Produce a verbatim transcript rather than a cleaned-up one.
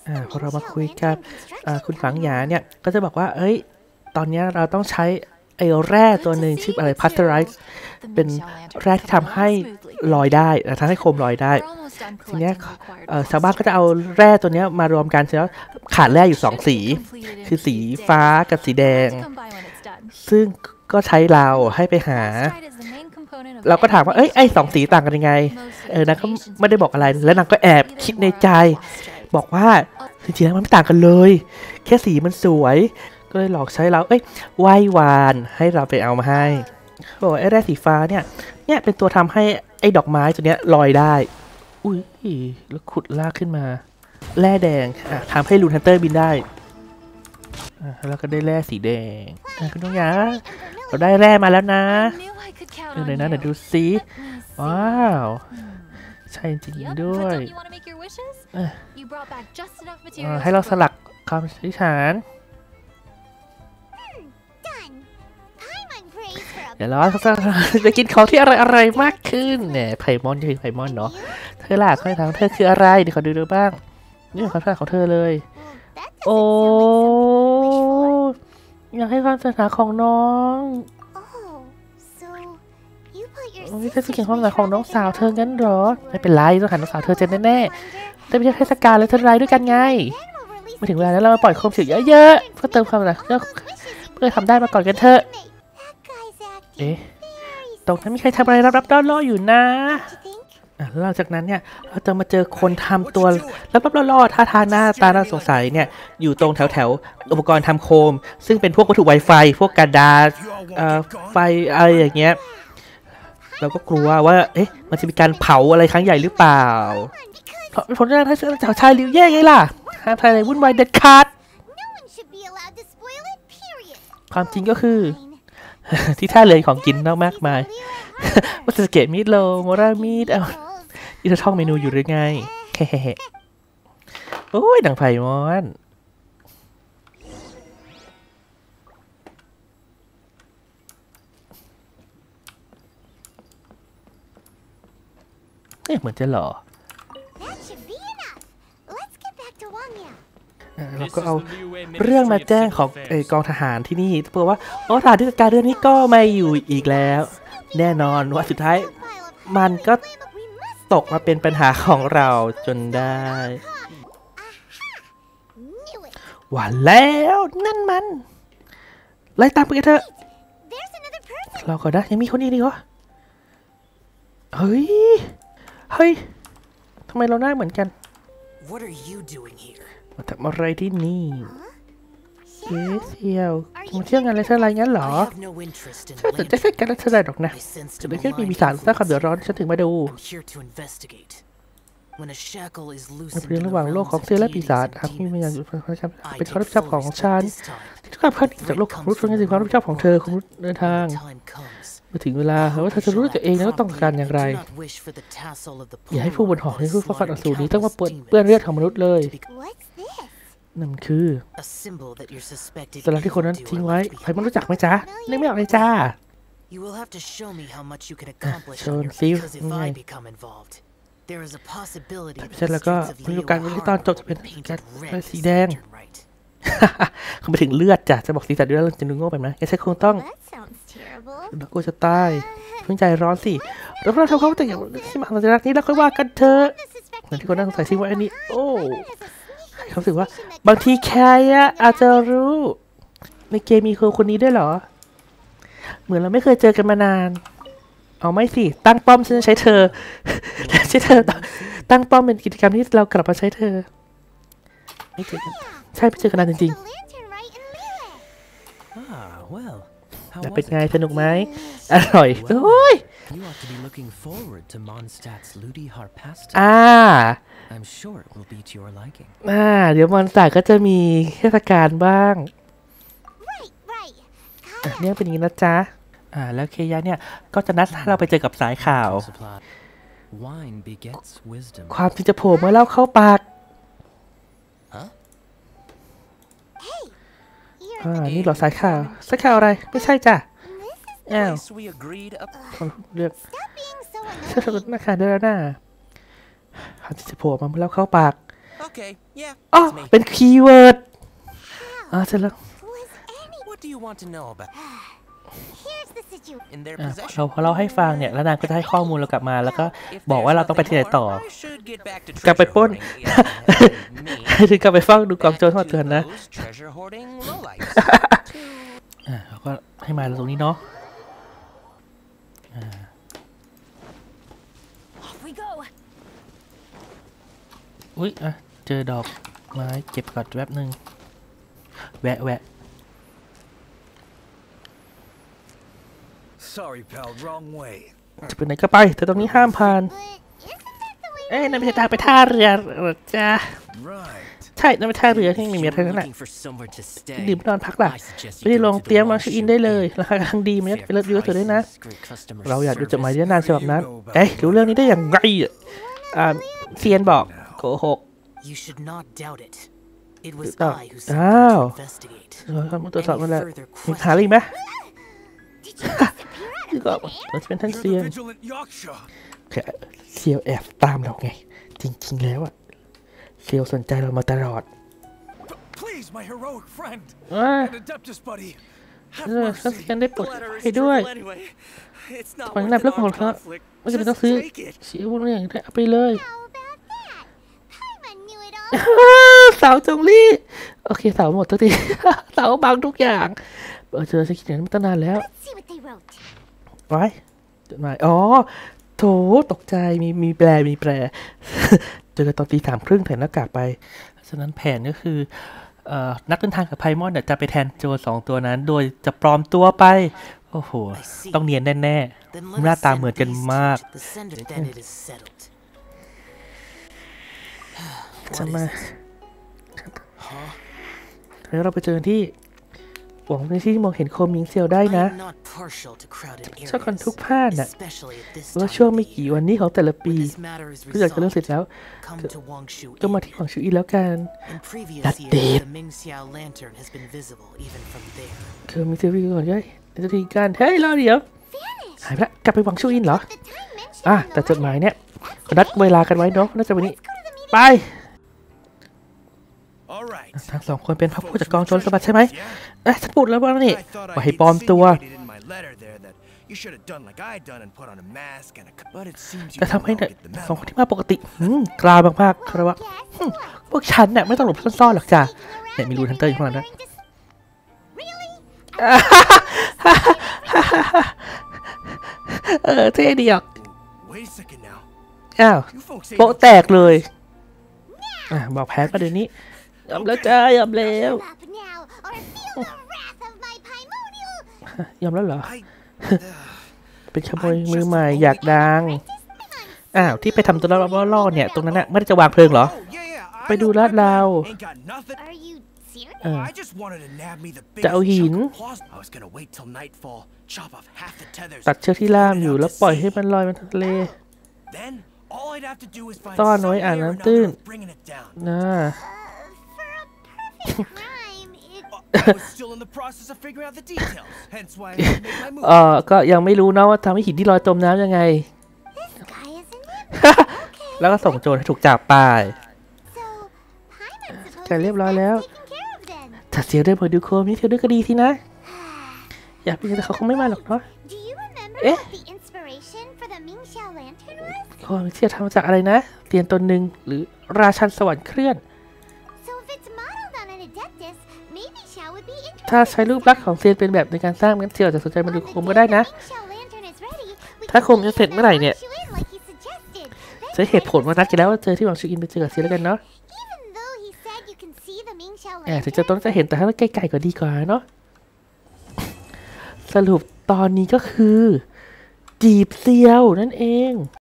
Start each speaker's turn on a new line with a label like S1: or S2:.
S1: อ่าพอเรามาคุยกับคุณฝังหยาเนี่ยก็จะบอกว่าเอ้ยตอนนี้เราต้องใช้ไอ้แร่ตัวหนึ่งชื่ออะไรพัตเตอร์ไรส์เป็นแร่ที่ทำให้ลอยได้ทำให้โคมลอยได้ทีนี้ชาวบ้านก็จะเอาแร่ตัวนี้มารวมกันแล้วขาดแร่อยู่สองสีคือสีฟ้ากับสีแดงซึ่งก็ใช้เราให้ไปหาเราก็ถามว่าเอ้ยไอ้สองสีต่างกันยังไงเออนางก็ไม่ได้บอกอะไรแล้วนางก็แอบคิดในใจบอกว่าจริงๆแล้วมันไม่ต่างกันเลยแค่สีมันสวยก็เลยหลอกใช้เราเอ้ยไหว้วานให้เราไปเอามาให้โอ้ไอ้แร่สีฟ้าเนี่ยเนี่ยเป็นตัวทำให้ไอ้ดอกไม้ตัวเนี้ยลอยได้อุ้ยแล้วขุดลากขึ้นมาแร่แดงอ่ะทำให้ลูนฮันเตอร์บินได้อ่ะแล้วก็ได้แร่สีแดงอ่ะคุณน้องหยาเราได้แร่มาแล้วนะเดี๋ยวนะเดี๋ยวดูซิว้าวใช่จริงด้วยให้เราสลักคำอธิษฐานเดี๋ยวเราจะกินของที่อะไรอะไรมากขึ้นเนี่ยไพมอนคือไพมอนเนาะเธอล่ะข้อถามเธอคืออะไรเดี๋ยวขอดูดูบ้างนี่ความถามของเธอเลยโอ้อยากให้ความศรัทธาของน้องนี่เธอจะเขียนความศรัทธาของน้องสาวเธองั้นหรอไม่เป็นไรต้องหันน้องสาวเธอเจนแน่ๆแต่ไม่ใช่เทศกาลเลยเธอไรด้วยกันไงมาถึงเวลาแล้วเรามาปล่อยโคมเสียงเยอะๆเพื่อเติมความศรัทธาเพื่อทำได้มาก่อนกันเถอะเอ๊ะตรงนั้นมีใครทำอะไรรับๆล่อๆอยู่นะหลังจากนั้นเนี่ยเราจะมาเจอคนทำตัวรับๆล่อๆท่าทางหน้าตาน่าสงสัยเนี่ยอยู่ตรงแถวๆอุปกรณ์ทำโคมซึ่งเป็นพวกวัตถุไวไฟพวกกระดาษไฟอะไรอย่างเงี้ยเราก็กลัวว่าเอ๊ะมันจะมีการเผาอะไรครั้งใหญ่หรือเปล่าเพราะผลจากนั้นถ้าชายลิวแย่ไงล่ะห้ามทำอะไรวุ่นวายเด็ดขาดความจริงก็คือที่ท่าเรือของกินมากมายวัตถุเกตมิดโลโมรามิดเอาที่เธอท่องเมนูอยู่หรือไงแฮ่โอ้ยดังไผ่มอนเอ๊ะเหมือนจะหล่อเราก็เอาเรื่องมาแจ้งของกองทหารที่นี่เพื่อว่าโอ้ทหารที่จัดการเรื่องนี้ก็ไม่อยู่อีกแล้วแน่นอนว่าสุดท้ายมันก็ตกมาเป็นปัญหาของเราจนได้หวานแล้วนั่นมันไล่ตามไปกันเถอะเราก็ได้ยังมีคนนี้ดีวะเฮ้ยเฮ้ยทำไมเราหน้าเหมือนกันมาทำอะไรที่นี่เอ๊ะเซียวมาเที่ยวงานอะไรเธออะไรงั้นเหรอฉันสนใจเส้นการรักษาดอกนะจะไม่แค่มีมีสารสร้างความเดือดร้อนฉันถึงมาดูในเรื่องระหว่างโลกของเซียวและปีศาจหากมีวิญญาณอยู่เป็นความรับผิดชอบของฉันที่ความพันจากโลกของรุษเป็นสิ่งความรับผิดชอบของเธอของรุษเดินทางมาถึงเวลาว่าเธอจะรู้ตัวเองแล้วต้องการอย่างไรอย่าให้ผู้บนหอให้ผู้ฟ้าฟันอสูรนี้ต้องมาเปื้อนเปื้อนเลือดของมนุษย์เลยนั่นคือสัญลักษณ์ที่คนนั้นทิ้งไว้ใครไม่รู้จักไหมจ๊ะนึกไม่ออกเลยจ้าโชนซิวไงเสร็จแล้วก็มีโอกาสที่ตอนจบจะเป็นการสีแดงเขาไปถึงเลือดจ้ะจะบอกสีสันด้วยแล้วจะดูโง่ไปไหมแกใช้คงต้องแล้วกูจะตายเพิ่งใจร้อนสิเราเราทำเขาแต่อย่างที่มาสัญลักษณ์นี้แล้วค่อยว่ากันเถอะเหมือนที่คนนั่งสงสัยซิว่าอันนี้โอ้เขาสึกว่าบางทีแค่อาจจะรู้ในเกมมีคนคนนี้ด้วยเหรอเหมือนเราไม่เคยเจอกันมานานเอาไม่สิตั้งป้อมฉันจะใช้เธอใช้เธอตั้งป้อมเป็นกิจกรรมที่เรากลับมาใช้เธอไม่เจอกันใช่ไปเจอกันนานจริงๆแต่เป็นไงสนุกไหมอร่อยโอ้ยอ่าอ่าเดี๋ยวมอนสตาร์ก็จะมีเทศกาลบ้างเนี่ยเป็นอย่างนี้นะจ๊ะอ่าแล้วเคยะเนี่ยก็จะนัดให้เราไปเจอกับสายข่าวความจริงจะโผล่เมื่อเล่าเข้าปากอ่านี่หรอสายข่าวสายข่าวอะไรไม่ใช่จ้ะอ้าวเลือกเชื่อถือหน้าข่าวเดินหน้าความจริงจะโผล่มาเมื่อเล่าเข้าปากอ๋อเป็นคีย์เวิร์ดอ่าเสร็จแล้วเราพอเราให้ฟังเนี่ยแล้วนางก็จะให้ข้อมูลเรากลับมาแล้วก็บอกว่าเราต้องไปที่ไหนต่อกลับไปปล้นถึงกลับไปเฝ้าดูกองโจรทั้งหมดเถื่อนนะอ่าเราก็ให้มาตรงนี้เนาะอุ้ยอ่ะเจอดอกไม้เก็บก่อนแป๊บนึงแวะแวะจะไปไหนก็ไปแต่ตรงนี้ห้ามผ่านเอ้ยนั่นไม่ใช่ทางไปท่าเรือหรอจ๊ะใช่นั่นเป็นท่าเรือที่มีเมียเท่านั้นแหละดื่มนอนพักล่ะไม่ได้ลงเตรียมมาเช็คอินได้เลยราคากำลังดีมั้ยไปเลิศยูสวยด้วยนะเราอยากดูจดหมายที่นานฉบับนั้นเอ๊ะรู้เรื่องนี้ได้อย่างไรอ่าเซียนบอกโกหกอ้าวเราตรวจสอบมันแล้วมีหาอะไรไหมก็เราจะเป็นท่านเซียนแค่เซียวแอบตามเราไงจริงๆแล้วอะเซียวสนใจเรามาตลอดอ่าเออท่านเซียนได้โปรดให้ด้วยตอนนี้เรื่องของเขาไม่จำเป็นต้องซื้อเสียบุญอย่างนี้เอาไปเลยสาวจงลี่โอเคสาวหมดทุกทีสาวบังทุกอย่างเออเจอสกินนั้นมาตั้งนานแล้วไว้จดหมายอ๋อโถตกใจมีมีแปลมีแปลเจอกันตอนตีสามครึ่งแถมหน้ากากไปฉะนั้นแผนก็คือนักเดินทางกับไพมอนจะไปแทนโจรสองตัวนั้นโดยจะปลอมตัวไปโอ้โหต้องเนียนแน่ๆหน้าตาเหมือนกันมากจะมาแล้วเราไปเจอที่หวังในที่มองเห็นโคมิงเซียวได้นะชอบคนทุกผ้าน่ะว่าช่วงไม่กี่วันนี้ของแต่ละปีก็อยากจะเริ่มเสร็จแล้วก็มาที่หวังชูอีแล้วกันดัดเดทคือมีเซฟีก่อนยัยจะทีการเฮ้ยรอเดี๋ยวหายไปละกลับไปหวังชูอินเหรออ่ะแต่จดหมายเนี่ยนัดเวลากันไว้เนาะน่าจะวันนี้ไปทั้งสองคนเป็นพระผู้จัดกองโจรสมบัติใช่ไหมเอ๊ะฉันพูดแล้วว่านี่ว่าให้ปลอมตัวจะทำให้เนี่ยสองคนที่มาปกติกล้ามากๆครับว่าพวกฉันเนี่ยไม่ต้องหลบซ่อนๆหรอกจ้ะเนี่ยมีรูทันเตอร์อยู่ข้างหลังนะเออเท่ดีอ่ะอ้าวโป๊ะแตกเลยอ่ะบอกแพ้ก็เดี๋ยวนี้ยอมแล้วจ้ายอมแล้วยอมแล้วเหรอเป็นขโมยมือใหม่อยากดังอ้าวที่ไปทำตัวล่อๆเนี่ยตรงนั้นน่ะไม่ได้จะวางเพลิงเหรอไปดูลาดเราจะเอาหินตัดเชือกที่ล่ามอยู่แล้วปล่อยให้มันลอยมันทะเลซ่อนไว้อ่างน้ำตื้นนะเออก็ยังไม่รู้นะว่าทำให้หินที่ลอยจมน้ำยังไงแล้วก็ส่งโจรให้ถูกจับไปจะเรียบร้อยแล้วถ้าเสียด้วยพอดูโคมนี่เที่ยวด้วยก็ดีทีนะอยากไปแต่เขาคงไม่มาหรอกเนาะเอ๊ะโคมเที่ยวทำมาจากอะไรนะเตียนตนหนึ่งหรือราชันสวรรค์เคลื่อนถ้าใช้รูปลักษณ์ของเซียนเป็นแบบในการสร้างงั้นเซียวจะสนใจมาดูโคมก็ได้นะถ้าโคมจะเสร็จเมื่อไหร่เนี่ยจะเหตุผลว่านัดกันแล้วว่าเจอที่หวังชูอินไปเจอกับเซียนแล้วกันเนาะแอบถึงจะต้องจะเห็นแต่ถ้าใกล้ๆก็ดีกว่าเนาะสรุปตอนนี้ก็คือจีบเซียวนั่นเอง